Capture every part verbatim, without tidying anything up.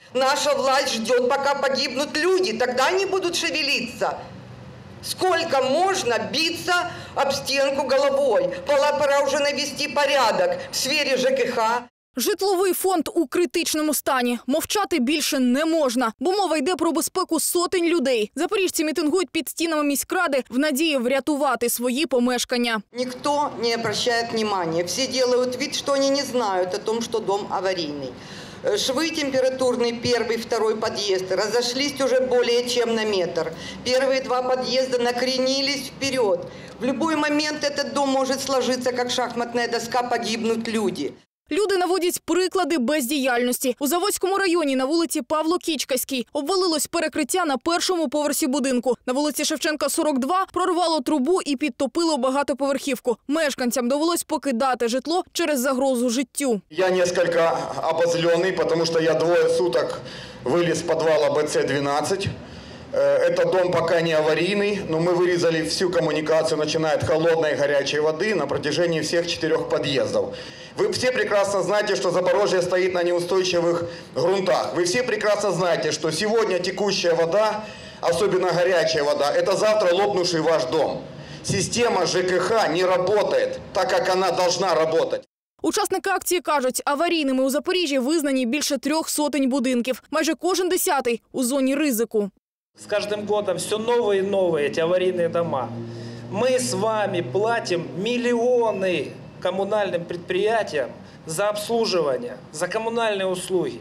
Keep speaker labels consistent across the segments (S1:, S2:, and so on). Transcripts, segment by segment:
S1: Наша власть ждет, пока погибнут люди, тогда они будут шевелиться. Сколько можно биться об стенку головой? Пора уже навести порядок в сфері ЖКХ.
S2: Житловий фонд у критичному стані. Мовчати більше не можна, бо мова йде про безпеку сотень людей. Запоріжці мітингують під стінами міськради в надії врятувати свої помешкання.
S1: Ніхто не обращає внимания. Всі роблять вид, що вони не знають о том, що дом аварійний. Швы температурный первый, второй подъезд разошлись уже более чем на метр. Первые два подъезда накренились вперед. В любой момент этот дом может сложиться, как шахматная доска, погибнут люди.
S2: Люди наводять приклади бездіяльності. У Заводському районі на вулиці Павло-Кічкаській обвалилось перекриття на першому поверсі будинку. На вулиці Шевченка, сорок два, прорвало трубу і підтопило багатоповерхівку. Мешканцям довелось покидати житло через загрозу життю.
S3: Я несколько обозлений, тому що я двоє суток виліз з підвалу Б Ц двенадцать. Этот дом пока не аварийный, но мы вырезали всю коммуникацию, начиная от холодной и горячей воды на протяжении всех четырех подъездов. Вы все прекрасно знаете, что Запорожье стоит на неустойчивых грунтах. Вы все прекрасно знаете, что сегодня текущая вода, особенно горячая вода, это завтра лопнувший ваш дом. Система ЖКХ не работает так, как она должна работать.
S2: Учасники акції кажуть, аварійними у Запоріжжі визнані більше трьох сотень будинків. Майже кожен десятий у зоні ризику.
S4: С каждым годом все новые и новые эти аварийные дома. Мы с вами платим миллионы коммунальным предприятиям за обслуживание, за коммунальные услуги.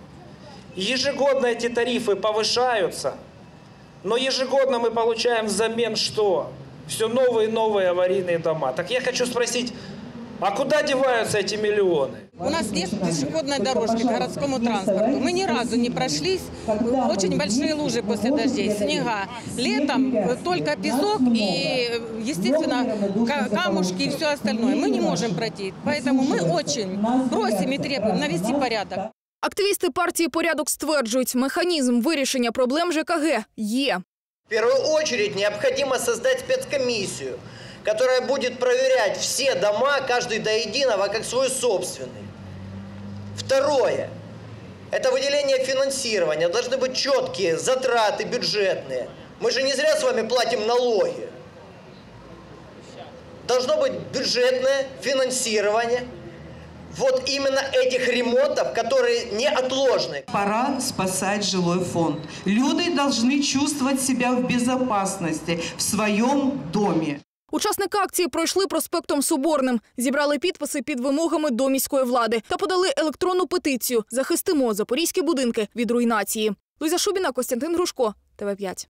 S4: Ежегодно эти тарифы повышаются, но ежегодно мы получаем взамен что? Все новые и новые аварийные дома. Так я хочу спросить, а куда деваются эти миллионы?
S5: У нас нет пешеходной дорожки к городскому транспорту. Мы ни разу не прошлись. Очень большие лужи после дождей, снега. Летом только песок и, естественно, камушки и все остальное. Мы не можем пройти. Поэтому мы очень просим и требуем навести порядок.
S2: Активісти партії «Порядок» стверджують, механізм вирішення проблем ЖКГ є.
S6: В первую очередь необходимо создать спецкомиссию, которая будет проверять все дома, каждый до единого, как свой собственный. Второе. Это выделение финансирования. Должны быть четкие затраты бюджетные. Мы же не зря с вами платим налоги. Должно быть бюджетное финансирование вот именно этих ремонтов, которые неотложны.
S7: Пора спасать жилой фонд. Люди должны чувствовать себя в безопасности в своем доме.
S2: Учасники акції пройшли проспектом Соборним, зібрали підписи під вимогами до міської влади та подали електронну петицію «Захистимо запорізькі будинки від руйнації». Луїза Шубіна, Костянтин Грушко, Т В п'ять.